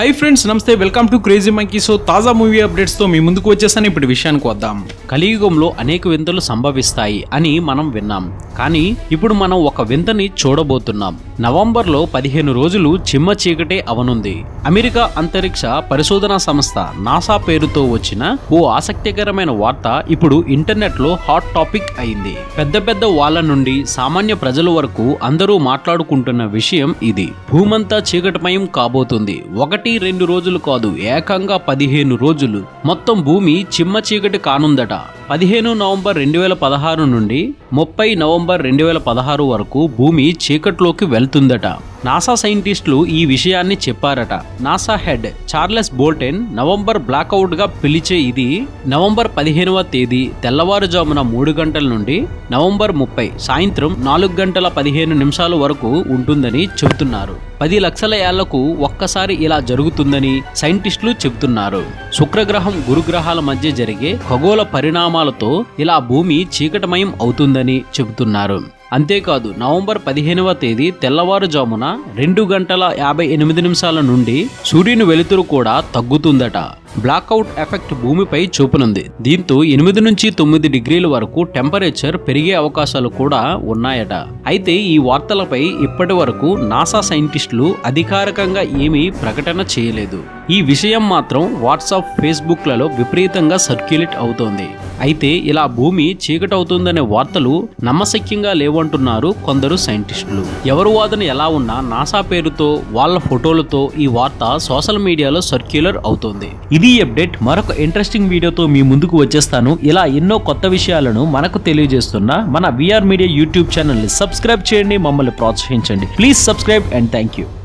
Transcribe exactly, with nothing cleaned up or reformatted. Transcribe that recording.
Hi friends, నమస్తే. Welcome to crazy monkey. So తాజా movie updates తో మీ ముందుకు వచ్చేసాను. ఇప్పుడు విషయానికి వద్దాం. కలియుగంలో అనేక వింతలు సంభవిస్తాయి అని మనం విన్నాం, కానీ ఇప్పుడు మనం ఒక వింతని చూడబోతున్నాం. నవంబర్ లో పదిహేను రోజులు చిమ్మ చీకటే అవనుంది. అమెరికా అంతరిక్ష పరిశోధనా సంస్థ నాసా పేరుతో వచ్చిన ఓ ఆసక్తికరమైన వార్త ఇప్పుడు ఇంటర్నెట్ లో హాట్ టాపిక్ అయింది. పెద్ద పెద్ద వాళ్ళ నుండి సామాన్య ప్రజల వరకు అందరూ మాట్లాడుకుంటున్న విషయం ఇది. భూమంతా చీకటిమయం కాబోతుంది. ఒకటి రెండు రోజులు కాదు, ఏకంగా పదిహేను రోజులు మొత్తం భూమి చిమ్మ చీకటి కానుందట. పదిహేను నవంబర్ రెండు వేల పదహారు నుండి ముప్పై నవంబర్ రెండు వేల పదహారు వరకు భూమి చీకట్లోకి వెళ్తుందట. నాసా సైంటిస్టులు ఈ విషయాన్ని చెప్పారట. NASA head Charles Bolden November blackout గా పిలిచే ఇది నవంబర్ పదిహేనవ తేదీ తెల్లవారుజామున మూడు గంటల నుండి నవంబర్ ముప్పై సాయంత్రం నాలుగు గంటల పదిహేను నిమిషాల వరకు ఉంటుందని చెబుతున్నారు. పది లక్షల ఏళ్లకు ఒక్కసారి ఇలా జరుగుతుందని సైంటిస్టులు చెబుతున్నారు. శుక్రగ్రహం గురుగ్రహాల మధ్య జరిగే ఖగోళ పరిణామాలతో ఇలా భూమి చీకటమయం అవుతుందని చెబుతున్నారు. అంతేకాదు, నవంబర్ పదిహేనవ తేదీ తెల్లవారుజామున రెండు గంటల యాభై ఎనిమిది నిమిషాల నుండి సూర్యుని వెలుతురు కూడా తగ్గుతుందట. బ్లాక్అవుట్ ఎఫెక్ట్ భూమిపై చూపనుంది. దీంతో ఎనిమిది నుంచి తొమ్మిది డిగ్రీల వరకు టెంపరేచర్ పెరిగే అవకాశాలు కూడా ఉన్నాయట. అయితే ఈ వార్తలపై ఇప్పటి వరకు నాసా సైంటిస్టులు అధికారికంగా ఏమీ ప్రకటన చేయలేదు. ఈ విషయం మాత్రం వాట్సాప్, ఫేస్బుక్ లలో విపరీతంగా సర్క్యులేట్ అవుతోంది. అయితే ఇలా భూమి చీకటవుతుందనే వార్తలు నమ్మశక్యంగా లేవంటున్నారు కొందరు సైంటిస్టులు. ఎవరు వాదన ఎలా ఉన్నా నాసా పేరుతో వాళ్ళ ఫోటోలతో ఈ వార్త సోషల్ మీడియాలో సర్క్యులర్ అవుతోంది. ఇది అప్డేట్. మరొక ఇంట్రెస్టింగ్ వీడియోతో మీ ముందుకు వచ్చేస్తాను. ఇలా ఎన్నో కొత్త విషయాలను మనకు తెలియజేస్తున్న మన విఆర్ మీడియా యూట్యూబ్ ఛానల్ ని సబ్స్క్రైబ్ చేయండి, మమ్మల్ని ప్రోత్సహించండి. Please subscribe and thank you.